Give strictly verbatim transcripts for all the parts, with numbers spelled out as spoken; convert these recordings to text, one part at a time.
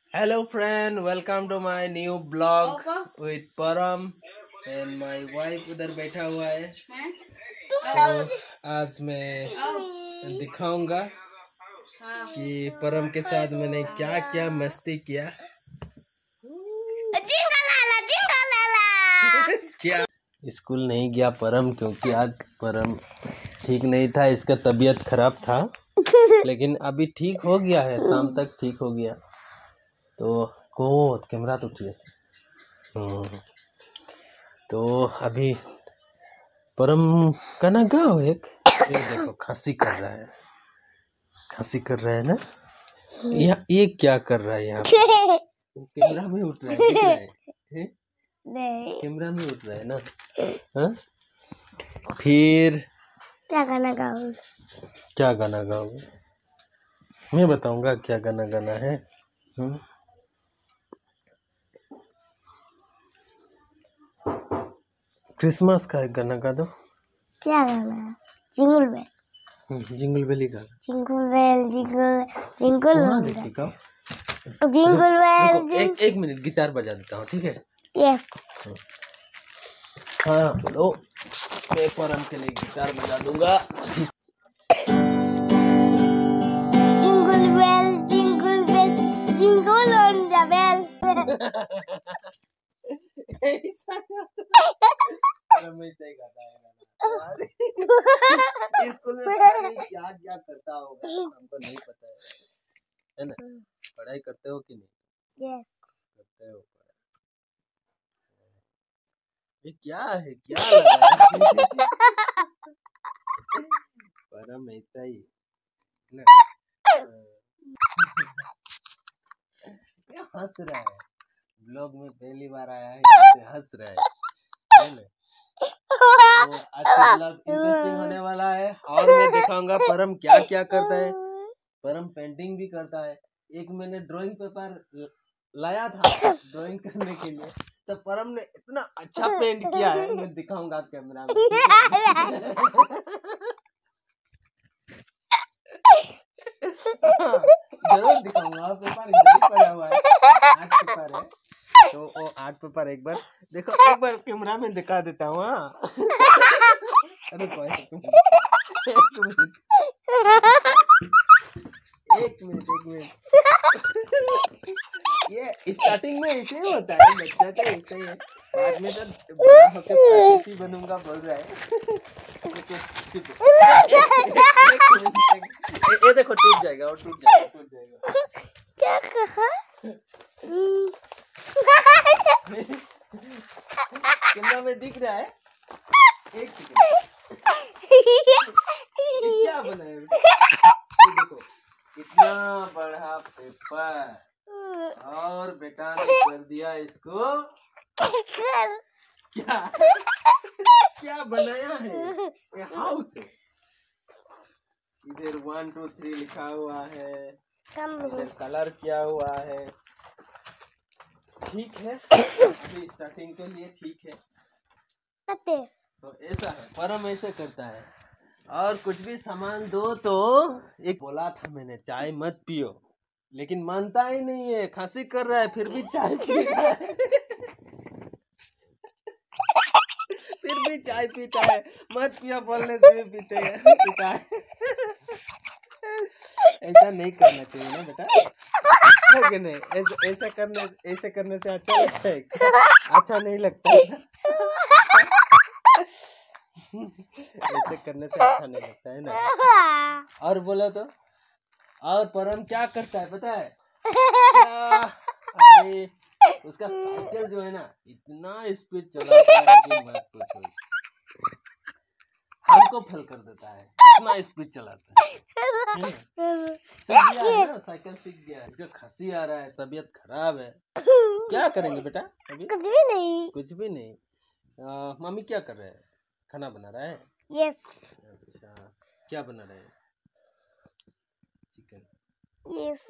Hello friend, welcome to my new blog with Param and my wife उधर बैठा हुआ है। तो आज मैं दिखाऊंगा कि परम के साथ मैंने क्या क्या मस्ती किया। क्या स्कूल नहीं गया परम क्योंकि आज परम ठीक नहीं था, इसका तबीयत खराब था, लेकिन अभी ठीक हो गया है, शाम तक ठीक हो गया। तो को कैमरा तो ठीक है। तो अभी परम का ना गाँव एक ये देखो खांसी कर रहा है, खांसी कर रहा है ना। यहाँ ये क्या कर रहा है, यहाँ कैमरा में उठ रहा है, दिख रहा है, है? कैमरा में उठ रहा है ना। हाँ फिर क्या गाना गाओ? क्या गाना गाओगे? मैं बताऊंगा क्या गाना गाना है। हुँ? क्रिसमस का एक गाना गा दो। क्या गाना? Jingle bell. जिंगल बेल ही गा। Jingle bell jingle jingle bell jingle bell. एक एक मिनट गिटार बजा देता हूँ, ठीक है? यस। हाँ बोलो। मैं परम के लिए गिटार बजा दूंगा। Jingle bell jingle bell jingle on the bell. School में पता नहीं क्या क्या करता होगा, हमको नहीं पता है, है ना? पढ़ाई करते हो कि नहीं? यस करते हो। ये क्या है, क्या लगा है? परम ऐसा ही ना। क्या हंस रहा है? ब्लॉग में पहली बार आया है, कैसे हंस रहा है, है ना? तो आज का ब्लॉग इंटरेस्टिंग होने वाला है और मैं दिखाऊंगा परम क्या क्या करता है। परम पेंटिंग भी करता है। एक मैंने ड्राइंग पेपर लाया था ड्राइंग करने के लिए, तो परम ने इतना अच्छा पेंट किया है, मैं दिखाऊंगा कैमरा में। जरूर दिखाऊंगा, पेपर इधर पड़ा हुआ है, आर्ट पेपर है। तो वो आर्ट पेपर एक बार देखो, एक बार कैमरा में दिखा देता हूँ। हाँ अरे एक मिनट एक मिनट एक मिनट ये स्टार्टिंग में ऐसे ही होता है, बच्चा तो ऐसे ही है, बाद में तो बड़ा होकर पार्टिसी बनूंगा बोल रहा है। ये देखो टूट जाएगा, और टूट जाएगा, टूट जाएगा। क्या कहा? कैमरा में दिख रहा है? एक सेकंड, ये क्या बनाया? ये देखो इतना बड़ा पेपर और बेटा ने कर दिया इसको क्या क्या बनाया है? ये हाउस है। इधर वन टू थ्री लिखा हुआ है, इधर कलर किया हुआ है। ठीक है, अभी स्टार्टिंग के लिए ठीक है। तो ऐसा है, परम ऐसे करता है। और कुछ भी सामान दो तो एक बोला था मैंने चाय मत पियो, लेकिन मानता ही नहीं है, खांसी कर रहा है फिर भी चाय पी रहा है। फिर भी चाय पीता है, मत पियो बोलने से भी पीते हैं, पीता है। ऐसा नहीं करना चाहिए ना बेटा, है कि नहीं? ऐसा ऐसा करने ऐसे करने से अच्छा लगता है, अच्छा नहीं लगता है। ऐसे करने से अच्छा नहीं लगता है ना। और बोलो तो, और परम क्या करता है पता है क्या? अरे उसका साइकिल जो है ना इतना स्पीड चलाता है कि मत पूछो, हमको फेल कर देता है, इतना स्पीड चलाता है। सीख गया है ना, साइकिल सीख गया है। इसका खांसी आ रहा है, तबीयत खराब है, क्या करेंगे बेटा? अभी कुछ भी नहीं, कुछ भी नहीं। आ, मम्मी क्या कर रहे हैं? खाना बना रहा है? यस। अच्छा, क्या बना रहे हैं? चिकन। यस।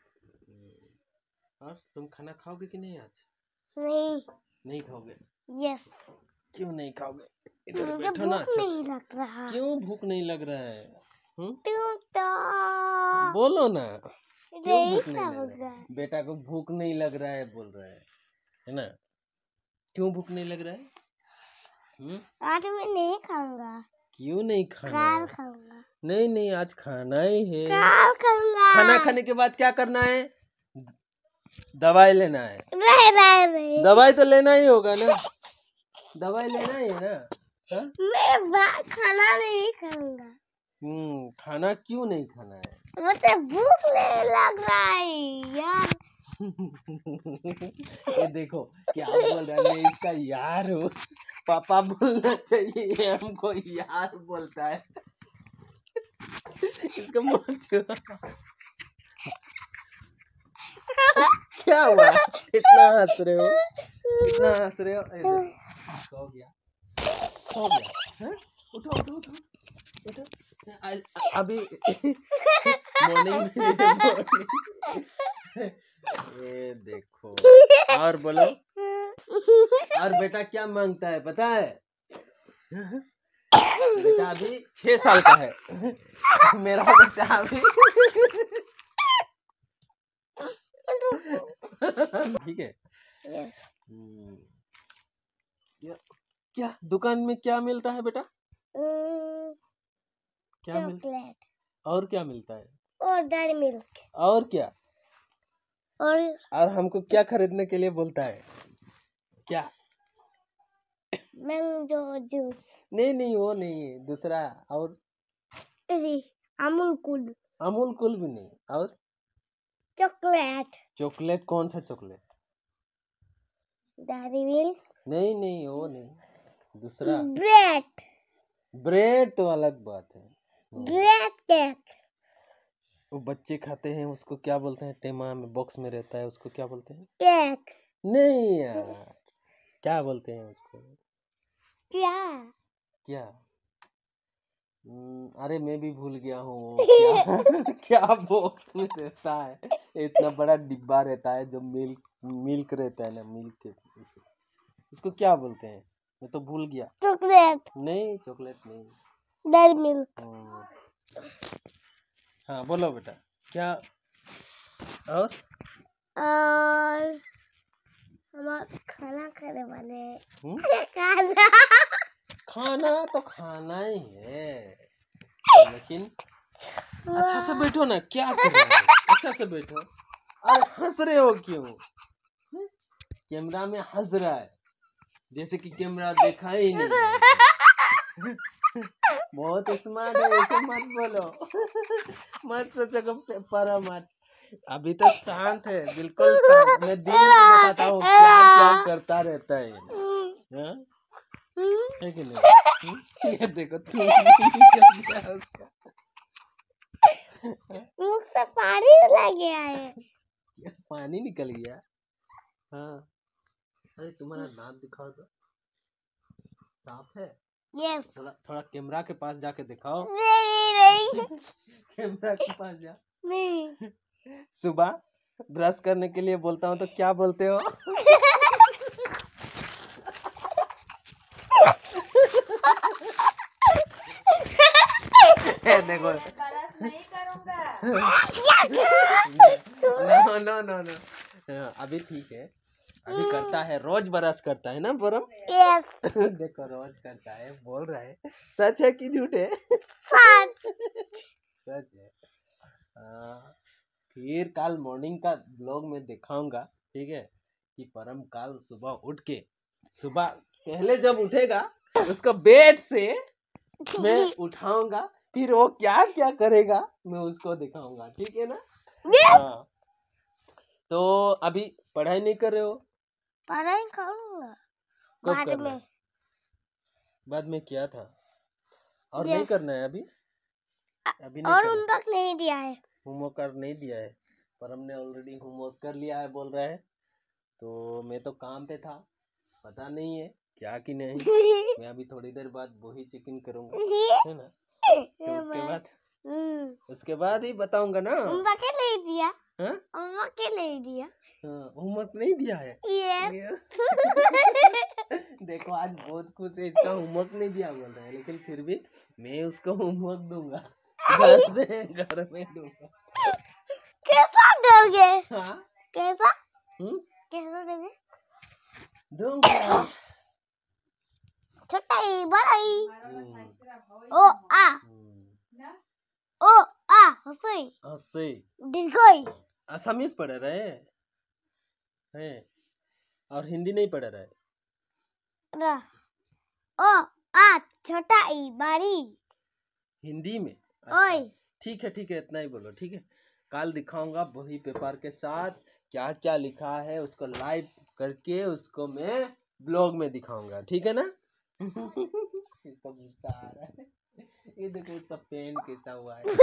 और तुम खाना खाओगे कि नहीं आज? नहीं। नहीं खाओगे? यस। क्यों नहीं खाओगे? इधर मुझे बैठो ना। भूख नहीं लग रहा। क्यों भूख नहीं लग रहा है? हुँ? तो बोलो ना। क्यों नहीं भूख नहीं लग रहा खाऊंगा। है? बेटा को भूख नहीं लग रहा है बोल रहा है है ना? क्यों भूख नहीं लग रहा है? हम्म? आज मैं नहीं खाऊंगा। क्यों नहीं खाना काल है? खाऊंगा। नहीं नहीं आज खाना ही है। काल खाऊंगा। खाना खाने के बाद क्या करना है? दवाई लेना है। नहीं नहीं नहीं। दवाई तो लेना ही होगा ना, दवाई लेना ही है ना। हाँ? मैं बा- खाना नहीं खाऊंगा। हम्म खाना क्यों नहीं खाना है? मुझे भूख नहीं लग रहा है यार। ये देखो क्या बोल रहा है, मैं इसका यार हूँ। पापा बोलना चाहिए, हमको यार बोलता है। इसका मुंह छुआ। क्या हुआ? इतना हंस रहे हो, इतना हंस रहे हो? ए, देखो, हो गया, हो गया। हाँ? उठो उठो उठो उठो। आज अभी मॉर्निंग मॉर्निंग। ये देखो, और बोलो। और बेटा क्या मांगता है पता है? बेटा अभी छह साल का है। मेरा बेटा अभी ठीक है। हम्म, क्या क्या दुकान में क्या मिलता है बेटा? क्या मिलता है? चॉकलेट और क्या मिलता है? और डेयरी मिल्क और क्या? और और हमको क्या खरीदने के लिए बोलता है? क्या? Mango juice. नहीं नहीं वो नहीं है, दूसरा। और अमूल कूल। अमूल कूल भी नहीं। और चॉकलेट चॉकलेट? कौन सा चॉकलेट? Dairy milk. नहीं नहीं वो नहीं, दूसरा। ब्रेड ब्रेड तो अलग बात है। Hmm, bread cake. वो बच्चे खाते हैं उसको क्या बोलते हैं? टेमा में बॉक्स में रहता है, उसको क्या बोलते हैं? केक नहीं यार, क्या बोलते हैं उसको? क्या? क्या? हम्म, अरे मैं भी भूल गया हूँ क्या। क्या बॉक्स में रहता है? इतना बड़ा डिब्बा रहता है जो मिल्क मिल्क रहता है ना, मिल्क के उसे- उसको क्या बोलते हैं? मैं तो भूल गया। चॉकलेट नहीं चॉकलेट नहीं। Dairy milk. हम्म, हाँ बोलो बेटा क्या? और और हम खाना खाने वाले हैं। हम्म? खाना खाना तो खाना ही है, लेकिन अच्छा से बैठो ना, क्या कर रहे हो? अच्छा से बैठो। अरे हंस रहे हो क्यों? हम्म? कैमरा में हंस रहा है जैसे कि कैमरा देखा ही नहीं है। बहुत स्मार्ट है, ऐसे मत बोलो। मत सोचो कि पर मत। अभी तो शांत है, बिल्कुल शांत। मैं दिन में बताता हूँ क्या क्या करता रहता है। हाँ? है कि नहीं? हम्म? ये देखो तू निकल गया उसका। मुख से पानी लग गया है। क्या पानी निकल गया? हाँ। अरे तुम्हारा दांत दिखाओ तो, साफ है? यस। थोड़ा थोड़ा कैमरा के पास जाके दिखाओ। नहीं नहीं कैमरा के पास जा। नहीं। सुबह ब्रश करने के लिए बोलता हूँ तो क्या बोलते हो? ए, देखो नहीं करूंगा। नो नो नो नो, अभी ठीक है। अभी करता है, रोज ब्रश करता है ना परम? यस। देखो रोज करता है, बोल रहा है। सच है कि झूठ है? सच है। आ, फिर कल मॉर्निंग का ब्लॉग में दिखाऊंगा, ठीक है? कि परम कल सुबह उठ के, सुबह पहले जब उठेगा उसको बेड से मैं उठाऊंगा, फिर वो क्या क्या करेगा मैं उसको दिखाऊंगा, ठीक है ना? हाँ। तो अभी पढ़ाई नहीं कर रहे हो? पढ़ाई करूंगा कब बाद करना में। है? बाद में क्या था? और Yes. नहीं करना है अभी? अभी नहीं और करना। होमवर्क नहीं दिया है। होमवर्क कर नहीं दिया है? पर हमने ऑलरेडी होमवर्क कर लिया है बोल रहा है। तो मैं तो काम पे था, पता नहीं है क्या कि नहीं। मैं अभी थोड़ी देर बाद वही चिकन करूंगा, है ना? तो उसके बाद उसके बाद ही बताऊंगा ना। होमवर्क नहीं दिया। हाँ? होमवर्क नहीं दिया। हाँ, होमवर्क नहीं दिया है। Yes. देखो आज बहुत खुश है, इसका होमवर्क नहीं दिया बोल रहा है, लेकिन फिर भी मैं उसको होमवर्क दूंगा, घर से घर में दूंगा। कैसा दोगे? हाँ कैसा हम्म कैसा दोगे? दूंगा। छोटा ई बड़ा ई हम्म, ओ आ हम्म, ओ आ हसई हंसे दीर्घई असमीज पढ़ रहे हैं और हिंदी नहीं पढ़ रहे। रा ओ आ छोटा ई बड़ी हिंदी में ओए अच्छा ठीक है ठीक है इतना ही बोलो ठीक है। कल दिखाऊंगा वही पेपर के साथ क्या क्या लिखा है उसको लाइव करके उसको मैं ब्लॉग में दिखाऊंगा ठीक है ना। इसका गुस्सा आ रहा है ये देखो उसका पेन कैसा हुआ है।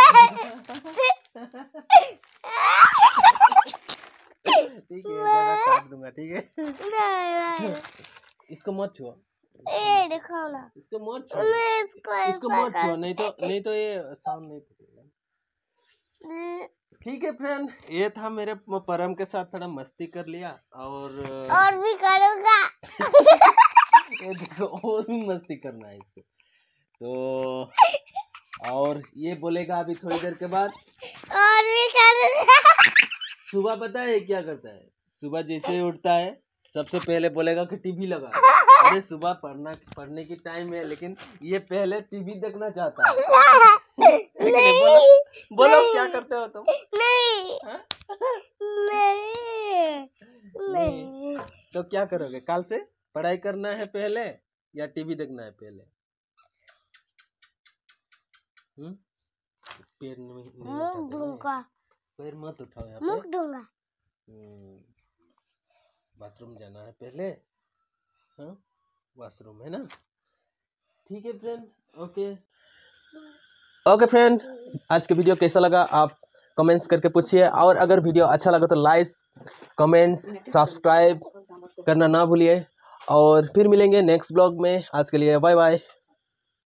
ठीक है ज्यादा काट दूंगा ठीक है। इसको मत छुओ ए देखो ना इसको मत छुओ मैं इसको इसको ऐसा मत छुओ नहीं तो नहीं तो ये साउंड नहीं पड़ेगा। कर- ठीक है फ्रेंड ये था मेरे परम के साथ थोड़ा मस्ती कर लिया और और भी करूँगा ये देखो और भी मस्ती करना है इसको तो और ये बोलेगा अभी थोड़ी देर के बाद और भी करूँगा सुबह पता है क्या करता है सुबह जैसे ही उठता है सबसे पहले बोलेगा कि टीवी लगा। अरे सुबह पढ़ना पढ़ने की टाइम है लेकिन ये पहले टीवी देखना चाहता है। नहीं बोलो बोलो क्या करते हो तुम? नहीं हाँ? नहीं नहीं तो क्या करोगे कल से पढ़ाई करना है पहले या टीवी देखना है पहले? हम्म पैर नहीं नहीं मुँह उठाते ना दूंगा पैर मत उठाओ यहाँ मुँह पे। दूंगा हम्म, बाथरूम जाना है पहले। हाँ वॉशरूम है ना ठीक है फ्रेंड ओके ओके फ्रेंड आज के वीडियो कैसा लगा आप कमेंट्स करके पूछिए और अगर वीडियो अच्छा लगा तो लाइक कमेंट्स सब्सक्राइब करना ना भूलिए और फिर मिलेंगे नेक्स्ट ब्लॉग में। आज के लिए बाय बाय।